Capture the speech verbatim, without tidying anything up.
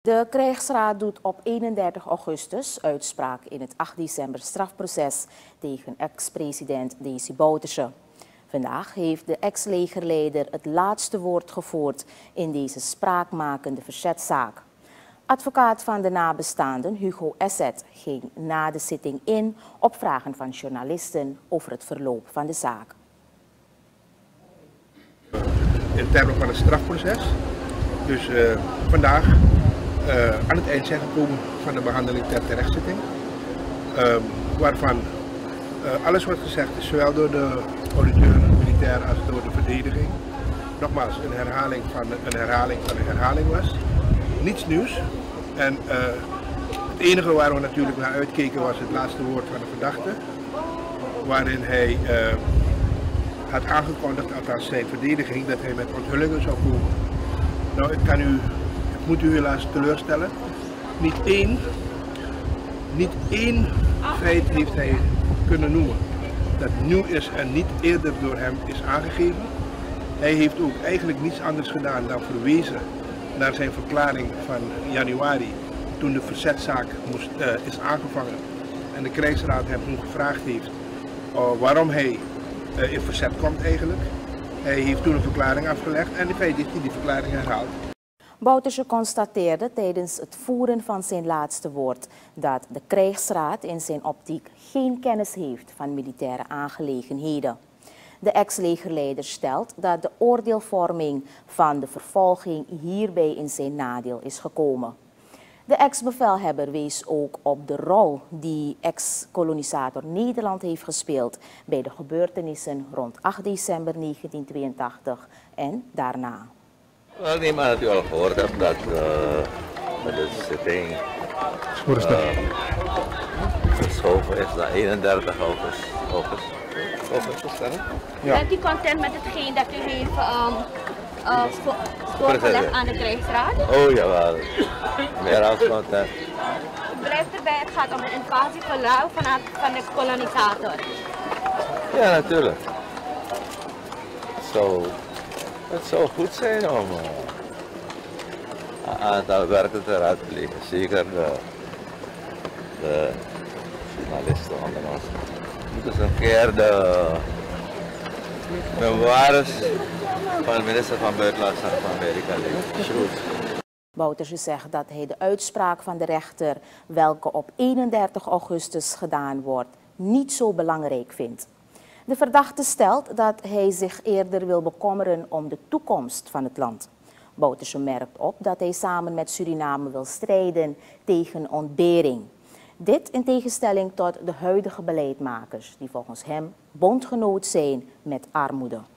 De krijgsraad doet op eenendertig augustus uitspraak in het acht december strafproces tegen ex-president Desi Bouterse. Vandaag heeft de ex-legerleider het laatste woord gevoerd in deze spraakmakende verzetzaak. Advocaat van de nabestaanden Hugo Esset ging na de zitting in op vragen van journalisten over het verloop van de zaak. In termen van het strafproces, dus uh, vandaag uh, aan het eind zijn gekomen van de behandeling ter terechtzitting, uh, waarvan uh, alles wordt gezegd is zowel door de auditeur militair als door de verdediging. Nogmaals, een herhaling van een herhaling van een herhaling was. Niets nieuws. En uh, het enige waar we natuurlijk naar uitkeken was het laatste woord van de verdachte, waarin hij uh, had aangekondigd, althans zijn verdediging, dat hij met onthullingen zou komen. Nou, ik kan u, ik moet u helaas teleurstellen. Niet één, niet één feit heeft hij kunnen noemen dat nieuw is en niet eerder door hem is aangegeven. Hij heeft ook eigenlijk niets anders gedaan dan verwezen naar zijn verklaring van januari, toen de verzetzaak moest, uh, is aangevangen en de krijgsraad hem toen gevraagd heeft uh, waarom hij uh, in verzet komt eigenlijk. Hij heeft toen een verklaring afgelegd en in feite heeft hij die verklaring herhaald. Bouterse constateerde tijdens het voeren van zijn laatste woord dat de krijgsraad in zijn optiek geen kennis heeft van militaire aangelegenheden. De ex-legerleider stelt dat de oordeelvorming van de vervolging hierbij in zijn nadeel is gekomen. De ex-bevelhebber wees ook op de rol die ex-kolonisator Nederland heeft gespeeld bij de gebeurtenissen rond acht december negentien tweeëntachtig en daarna. Wel, ik neem aan dat u al gehoord hebt dat uh, met de zitting uh, verschoven is naar eenendertig augustus. Ja. Bent u content met hetgeen dat u heeft um, uh, voorgelegd aan de krijgsraad? Oh jawel, meer dan content. Het blijft erbij, het gaat om een invasieverluid van, van de kolonisator. Ja, natuurlijk. Zo, het zou goed zijn om uh, een aantal werken te raadplegen, zeker de, de journalisten onder ons. Moeten ze een keer de memoires van de minister van Buitenlandse Zaken van Amerika lezen. Bouterse zegt dat hij de uitspraak van de rechter, welke op eenendertig augustus gedaan wordt, niet zo belangrijk vindt. De verdachte stelt dat hij zich eerder wil bekommeren om de toekomst van het land. Bouterse merkt op dat hij samen met Suriname wil strijden tegen ontbering. Dit in tegenstelling tot de huidige beleidmakers, die volgens hem bondgenoot zijn met armoede.